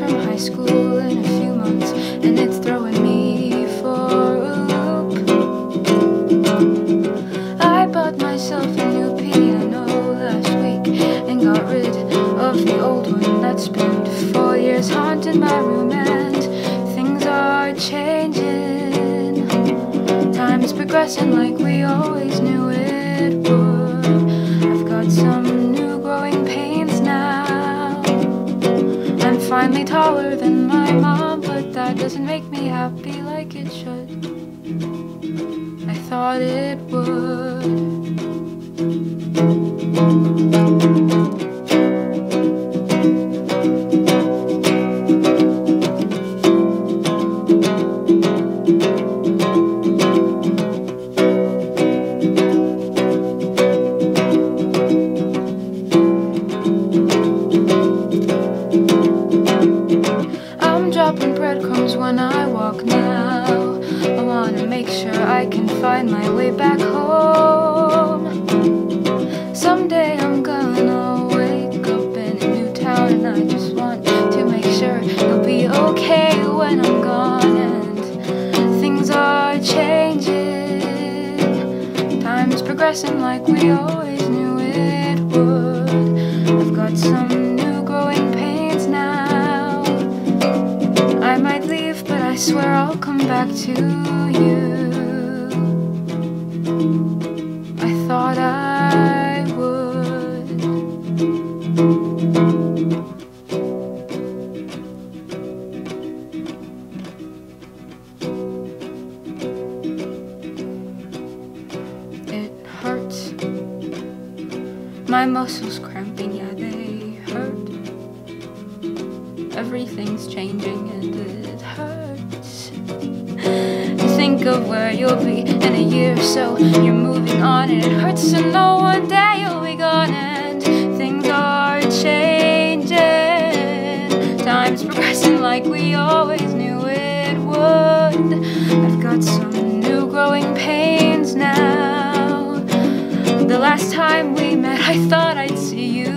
from high school in a few months, and it's throwing me for a loop. I bought myself a new piano last week and got rid of the old one that spent 4 years haunting my room, and things are changing. Time is progressing like we always knew it would. I've got some new growing pains now. I'm finally taller than my mom, but that doesn't make me happy like it should. I thought it would. Dropping breadcrumbs when I walk now. I wanna make sure I can find my way back home. Someday I'm gonna wake up in a new town, and I just want to make sure you'll be okay when I'm gone. And things are changing. Time is progressing like we always knew it would. I've got some new growing pains now. I might leave, but I swear I'll come back to you. I thought I would. It hurts. My muscles cramping, yeah, they hurt. Everything's changing and it hurts. You think of where you'll be in a year or so. You're moving on and it hurts to know one day you'll be gone. And things are changing. Time's progressing like we always knew it would. I've got some new growing pains now. The last time we met I thought I'd see you